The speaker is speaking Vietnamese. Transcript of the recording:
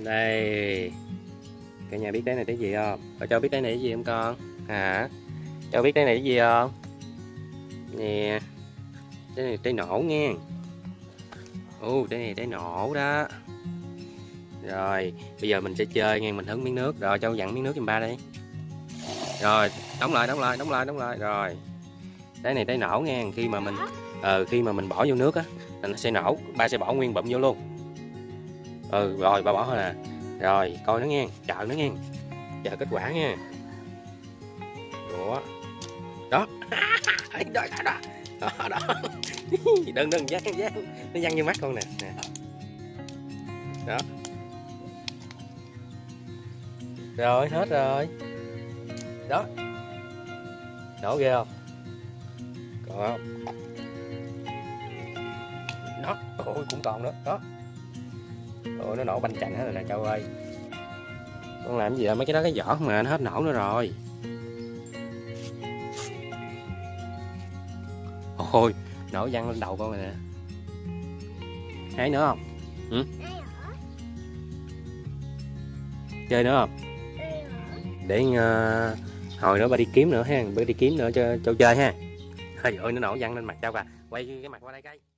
Đây, cả nhà biết trái này trái gì không? Cho biết trái này cái gì không con? Hả? Cho biết trái này cái gì không? Nè, trái này trái nổ nghe. Trái này trái nổ đó. Rồi, bây giờ mình sẽ chơi nghe, mình hứng miếng nước. Rồi, Châu dặn miếng nước giùm ba đi. Rồi, đóng lại. Rồi. Trái này trái nổ nghe, khi mà mình bỏ vô nước á là nó sẽ nổ, ba sẽ bỏ nguyên bụm vô luôn. Rồi ba bỏ thôi nè. Rồi, coi nó nghe, chờ nó nghe. Chờ kết quả nha. Đó. Đó. Đó. Đừng dán. Nó văng vô mắt con nè. Đó. Rồi, hết rồi. Đó. Nổ ghê không? Còn không? Đó. Cũng còn nữa. Đó. Nó nổ banh chành hết rồi nè Châu ơi. Con làm gì à? Mấy cái đó cái vỏ mà nó hết nổ nữa rồi. Ôi, nổ văng lên đầu con rồi nè. Hay nữa không? Chơi nữa không? Để hồi nữa ba đi kiếm nữa ha, ba đi kiếm nữa cho Châu chơi ha. Trời ơi, nó nổ văng lên mặt Châu à. Quay cái mặt qua đây cái.